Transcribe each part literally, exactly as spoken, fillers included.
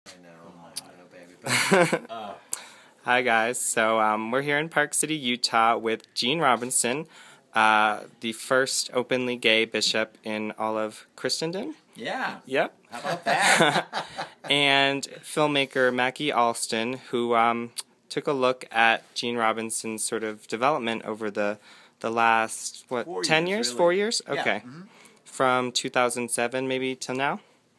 I know, I know, baby. But, uh, Hi guys, so um, we're here in Park City, Utah with Gene Robinson, uh, the first openly gay bishop in all of Christendom. yeah. Yep. How about that? And filmmaker Mackie Alston, who um, took a look at Gene Robinson's sort of development over the the last, what, Four ten years, years? really. Four years? Yeah, Okay. mhm. From two thousand seven maybe till now.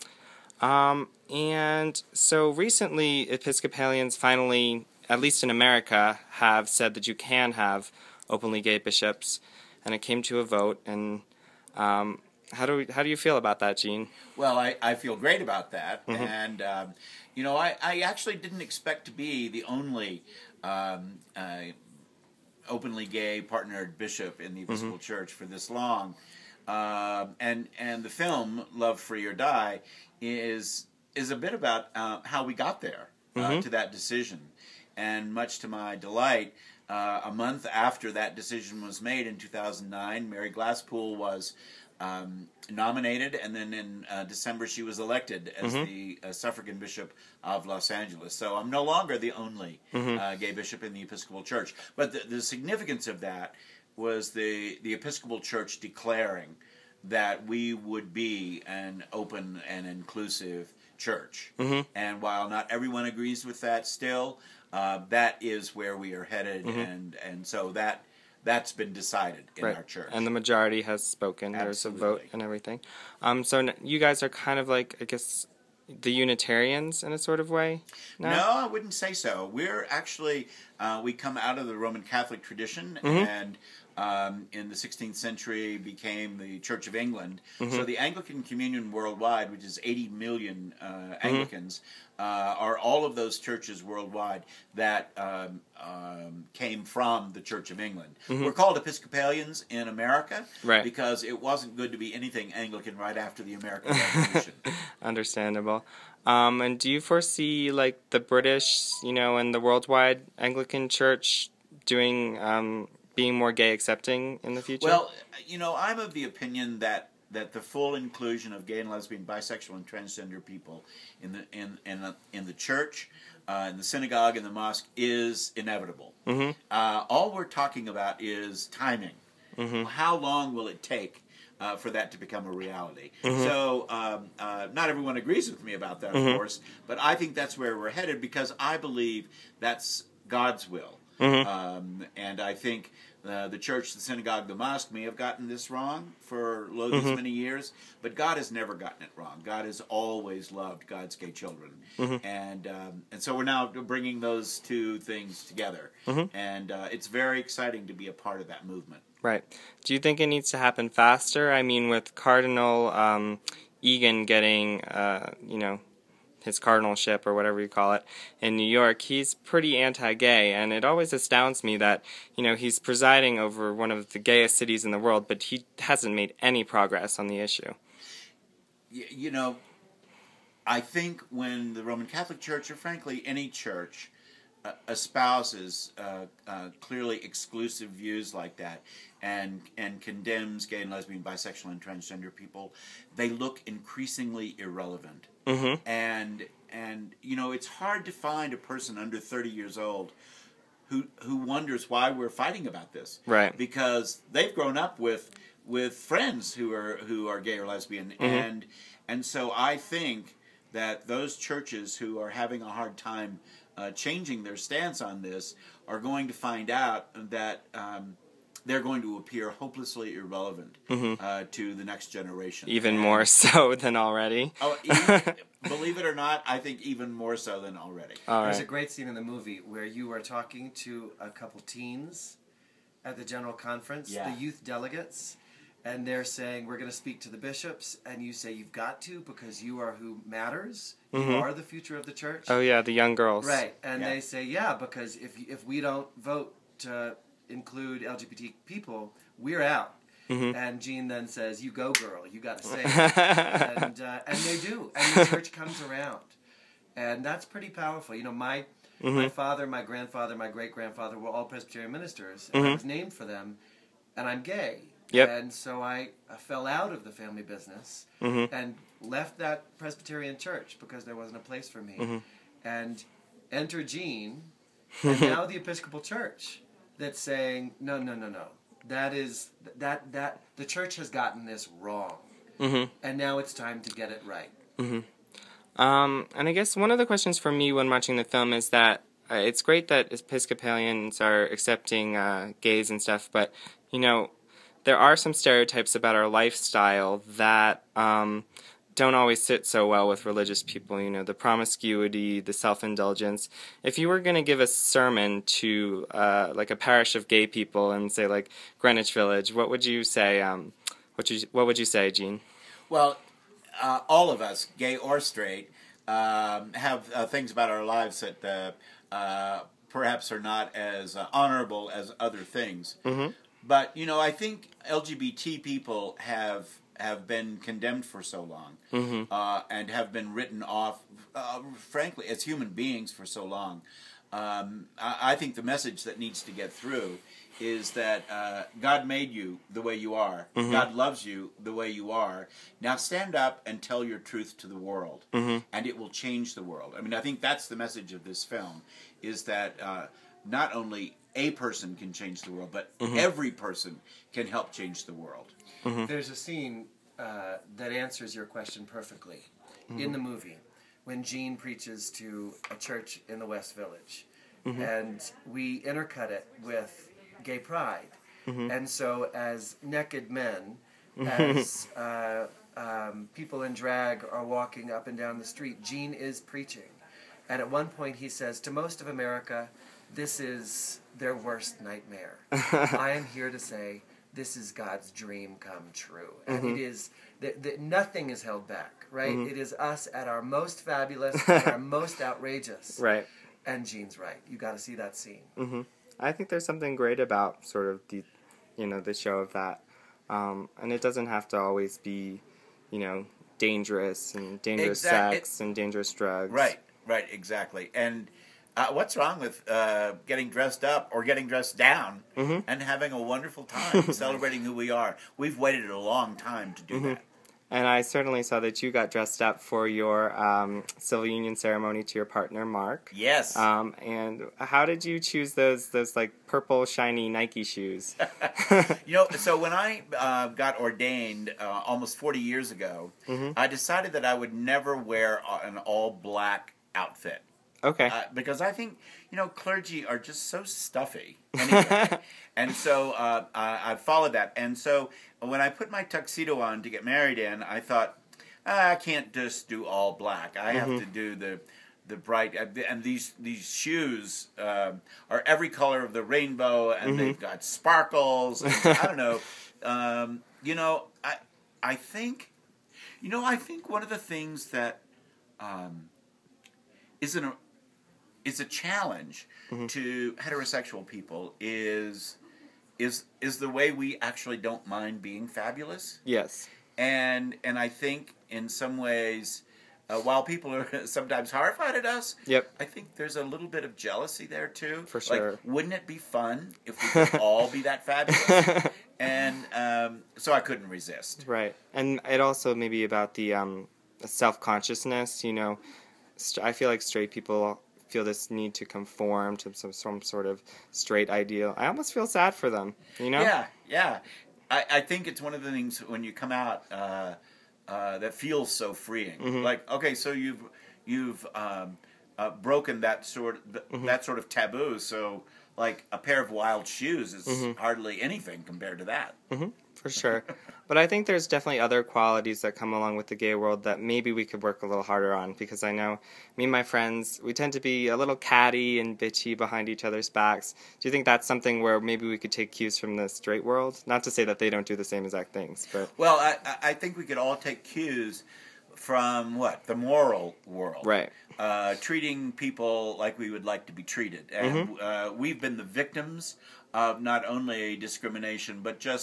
Um, and so recently Episcopalians finally, at least in America, have said that you can have openly gay bishops, and it came to a vote. And um, how do we, how do you feel about that, Gene? Well, I, I feel great about that. Mhm. And, um, you know, I, I actually didn't expect to be the only um, uh, openly gay partnered bishop in the Episcopal Church for this long. Um, and and the film Love Free or Die is is a bit about uh, how we got there uh, Mhm. to that decision. And much to my delight, uh, a month after that decision was made in two thousand nine, Mary Glasspool was um, nominated, and then in uh, December she was elected as Mhm. the uh, suffragan bishop of Los Angeles. So I'm no longer the only Mhm. uh, gay bishop in the Episcopal Church. But the, the significance of that was the, the Episcopal Church declaring that we would be an open and inclusive church. Mhm. And while not everyone agrees with that still, uh, that is where we are headed, Mhm. and, and so that, that's been decided in Right. our church. And the majority has spoken. There's a vote Absolutely. and everything. Um, so n- you guys are kind of like, I guess, the Unitarians in a sort of way? No, I wouldn't say so. We're actually, uh, we come out of the Roman Catholic tradition, Mhm. and um, in the sixteenth century became the Church of England. Mhm. So the Anglican Communion worldwide, which is eighty million uh, Anglicans, uh, are all of those churches worldwide that um, um, came from the Church of England. Mhm. We're called Episcopalians in America Right. because it wasn't good to be anything Anglican right after the American Revolution. Understandable. Um, and do you foresee, like, the British, you know, and the worldwide Anglican Church doing, um, being more gay accepting in the future? Well, you know, I'm of the opinion that that the full inclusion of gay and lesbian, bisexual, and transgender people in the in in the, in the church, uh, in the synagogue, in the mosque is inevitable. Mhm. Uh, all we're talking about is timing. Mhm. How long will it take uh, for that to become a reality? Mhm. So, um, uh, not everyone agrees with me about that, of Mhm. course, but I think that's where we're headed because I believe that's God's will. Mhm. Um, and I think uh, the church, the synagogue, the mosque may have gotten this wrong for lo these Mhm. many years, but God has never gotten it wrong. God has always loved God's gay children. Mhm. And um, and so we're now bringing those two things together. Mhm. And uh, it's very exciting to be a part of that movement. Right. Do you think it needs to happen faster? I mean, with Cardinal um, Egan getting, uh, you know, his cardinalship or whatever you call it in New York, he's pretty anti-gay, and it always astounds me that, you know, he's presiding over one of the gayest cities in the world, but he hasn't made any progress on the issue. Y you know, I think when the Roman Catholic Church, or frankly any church, uh, espouses uh, uh, clearly exclusive views like that and and condemns gay and lesbian, bisexual, and transgender people, they look increasingly irrelevant. Mm-hmm. And and you know, it's hard to find a person under thirty years old who who wonders why we're fighting about this. Right. Because they've grown up with with friends who are who are gay or lesbian, Mm-hmm. and and so I think that those churches who are having a hard time uh, changing their stance on this are going to find out that um, they're going to appear hopelessly irrelevant Mm-hmm. uh, to the next generation. Even And- more so than already. Oh, even, believe it or not, I think even more so than already. All There's a right. great scene in the movie where you are talking to a couple teens at the general conference, Yeah. the youth delegates, and they're saying, we're going to speak to the bishops, and you say, you've got to because you are who matters. Mhm. You are the future of the church. Oh, yeah, the young girls. Right, and Yeah. they say, yeah, because if, if we don't vote to include L G B T people, we're out. Mhm. And Gene then says, you go, girl, you got to say it. and, uh, and they do, and the church comes around. And that's pretty powerful. You know, my my Mhm. father, my grandfather, my great-grandfather were all Presbyterian ministers, and I Mhm. was named for them, and I'm gay. Yep. And so I, I fell out of the family business Mhm. and left that Presbyterian church because there wasn't a place for me, Mm-hmm. and enter Gene, and now the Episcopal Church that's saying, no, no, no, no. That is, that, that, the church has gotten this wrong. Mm-hmm. And now it's time to get it right. Mm-hmm. Um, and I guess one of the questions for me when watching the film is that uh, it's great that Episcopalians are accepting uh, gays and stuff, but, you know, there are some stereotypes about our lifestyle that um, don't always sit so well with religious people, you know, the promiscuity, the self-indulgence. If you were going to give a sermon to, uh, like, a parish of gay people and say, like, Greenwich Village, what would you say, um, what, you, what would you say, Gene? Well, uh, all of us, gay or straight, um, have uh, things about our lives that uh, uh, perhaps are not as uh, honorable as other things. Mm-hmm. But, you know, I think L G B T people have have been condemned for so long, mm-hmm. uh, and have been written off, uh, frankly, as human beings for so long. Um, I, I think the message that needs to get through is that uh, God made you the way you are. Mm-hmm. God loves you the way you are. Now stand up and tell your truth to the world, mm-hmm. and it will change the world. I mean, I think that's the message of this film, is that uh, not only a person can change the world, but mm-hmm. every person can help change the world. Mm-hmm. There's a scene uh, that answers your question perfectly mm-hmm. in the movie when Gene preaches to a church in the West Village. Mm-hmm. And we intercut it with gay pride. Mm-hmm. And so as naked men, Mm-hmm. as uh, um, people in drag are walking up and down the street, Gene is preaching. And at one point he says, to most of America, this is their worst nightmare. I am here to say, this is God's dream come true. And Mm-hmm. it is, that, that nothing is held back, right? Mm-hmm. It is us at our most fabulous, at our most outrageous. Right. And Gene's right. You got to see that scene. Mm-hmm. I think there's something great about sort of the, you know, the show of that. Um, and it doesn't have to always be, you know, dangerous and dangerous Exact- sex and dangerous drugs. Right, right, exactly. And uh, what's wrong with uh, getting dressed up or getting dressed down mm-hmm. and having a wonderful time celebrating who we are? We've waited a long time to do mm-hmm. that. And I certainly saw that you got dressed up for your um, civil union ceremony to your partner, Mark. Yes. Um, and how did you choose those, those like purple shiny Nike shoes? You know, so when I uh, got ordained uh, almost forty years ago, mm-hmm. I decided that I would never wear an all-black outfit. Okay. Uh, because I think, you know, clergy are just so stuffy anyway. And so uh, I, I followed that. And so when I put my tuxedo on to get married in, I thought, ah, I can't just do all black. I have mm-hmm. to do the the bright. And these, these shoes uh, are every color of the rainbow, and mm-hmm. they've got sparkles. And, I don't know. Um, you know, I, I think, you know, I think one of the things that um, is an is a challenge mm-hmm. to heterosexual people is is is the way we actually don't mind being fabulous. Yes. And and I think in some ways, uh, while people are sometimes horrified at us, yep. I think there's a little bit of jealousy there too. For sure. Like, wouldn't it be fun if we could all be that fabulous? And um, so I couldn't resist. Right. And it also may be about the um, self-consciousness, you know. St- I feel like straight people feel this need to conform to some some sort of straight ideal. I almost feel sad for them, you know? Yeah, yeah. I, I think it's one of the things when you come out uh, uh, that feels so freeing. Mm-hmm. Like, okay, so you've you've um, uh, broken that sort th- mm-hmm. that sort of taboo. So, like, a pair of wild shoes is mm-hmm. hardly anything compared to that. Mm-hmm. For sure. But I think there's definitely other qualities that come along with the gay world that maybe we could work a little harder on, because I know me and my friends, we tend to be a little catty and bitchy behind each other's backs. Do you think that's something where maybe we could take cues from the straight world? Not to say that they don't do the same exact things, but... Well, I, I think we could all take cues from, what, the moral world. Right. Uh, treating people like we would like to be treated. And mm-hmm. uh, we've been the victims of not only discrimination, but just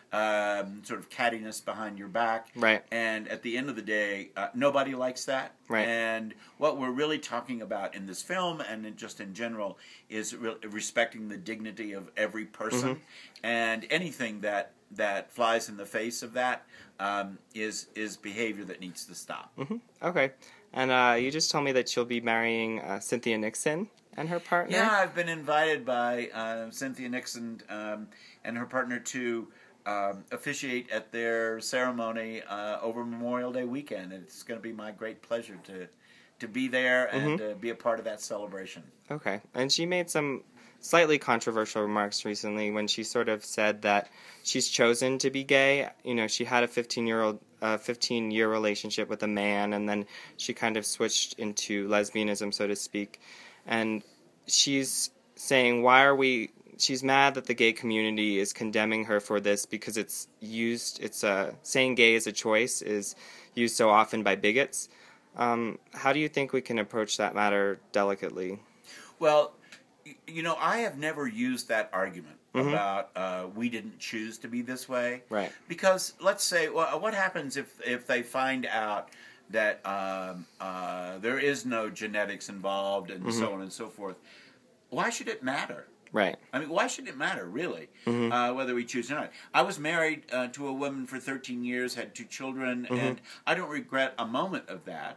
um, sort of cattiness behind your back. Right. And at the end of the day, uh, nobody likes that. Right. And what we're really talking about in this film and in, just in general is re- respecting the dignity of every person. Mm-hmm. And anything that that flies in the face of that um, is is behavior that needs to stop. Mm-hmm. Okay. And uh, you just told me that you'll be marrying uh, Cynthia Nixon and her partner? Yeah, I've been invited by uh, Cynthia Nixon um, and her partner to um, officiate at their ceremony uh, over Memorial Day weekend. It's going to be my great pleasure to to be there and mm-hmm. uh, be a part of that celebration. Okay. And she made some slightly controversial remarks recently when she sort of said that she's chosen to be gay. You know, she had a fifteen-year-old, uh, fifteen-year relationship with a man, and then she kind of switched into lesbianism, so to speak. And she's saying, why are we... She's mad that the gay community is condemning her for this because it's used... It's uh, saying gay is a choice is used so often by bigots. Um, how do you think we can approach that matter delicately? Well, you know, I have never used that argument mm-hmm. about uh, we didn't choose to be this way. Right. Because let's say, well, what happens if, if they find out that um, uh, there is no genetics involved and mm-hmm. so on and so forth? Why should it matter? Right. I mean, why should it matter, really, mm-hmm. uh, whether we choose or not? I was married uh, to a woman for thirteen years, had two children, mm-hmm. and I don't regret a moment of that.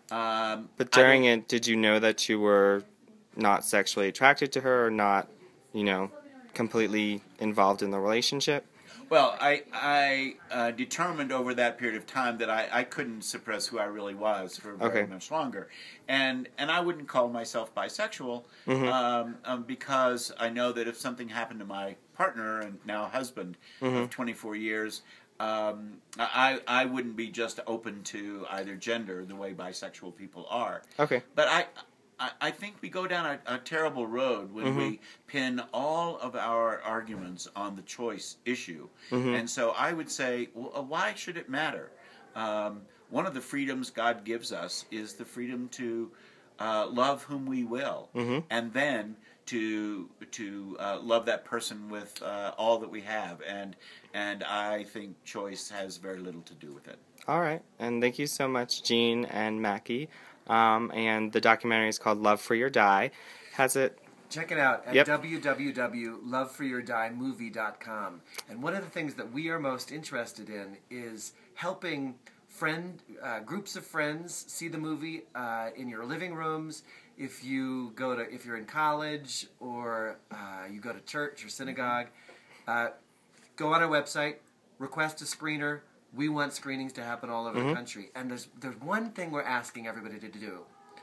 Um, but during it, did you know that you were not sexually attracted to her or not, you know, completely involved in the relationship? Well, I I uh, determined over that period of time that I, I couldn't suppress who I really was for very okay. much longer. And and I wouldn't call myself bisexual mm-hmm. um, um, because I know that if something happened to my partner and now husband mm-hmm. of twenty-four years, um, I, I wouldn't be just open to either gender the way bisexual people are. Okay. But I... I think we go down a, a terrible road when mm-hmm. we pin all of our arguments on the choice issue. Mm-hmm. And so I would say, well, why should it matter? Um, one of the freedoms God gives us is the freedom to uh, love whom we will, mm-hmm. and then to to uh, love that person with uh, all that we have. And and I think choice has very little to do with it. All right. And thank you so much, Gene and Mackie. Um, and the documentary is called Love Free or Die. Has it... Check it out at yep. w w w dot love free or die movie dot com. And one of the things that we are most interested in is helping friend uh, groups of friends see the movie uh, in your living rooms. If you go to, if you're in college or uh, you go to church or synagogue, uh, go on our website, request a screener. We want screenings to happen all over mm-hmm. the country. And there's there's one thing we're asking everybody to do.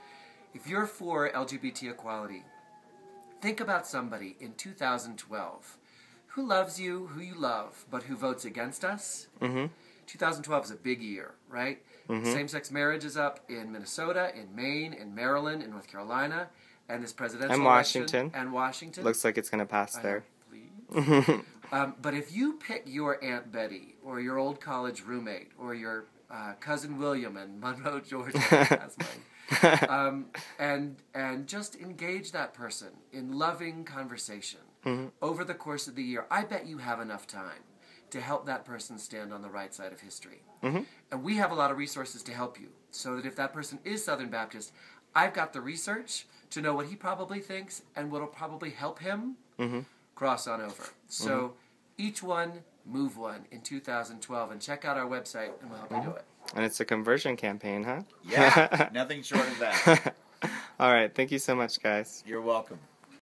If you're for L G B T equality, think about somebody in two thousand twelve who loves you, who you love, but who votes against us. Mm-hmm. two thousand twelve is a big year, right? Mm-hmm. Same-sex marriage is up in Minnesota, in Maine, in Maryland, in North Carolina, and this presidential and Washington. election. And Washington. Looks like it's going to pass I there. Know, please. Um, but if you pick your Aunt Betty, or your old college roommate, or your uh, cousin William in Monroe, Georgia, that's mine, um, and and just engage that person in loving conversation mm-hmm. over the course of the year, I bet you have enough time to help that person stand on the right side of history. Mm-hmm. And we have a lot of resources to help you, so that if that person is Southern Baptist, I've got the research to know what he probably thinks and what'll probably help him mm-hmm. cross on over. So mm-hmm. each one, move one in two thousand twelve, and check out our website, and we'll help you do it. And it's a conversion campaign, huh? Yeah, nothing short of that. All right, thank you so much, guys. You're welcome.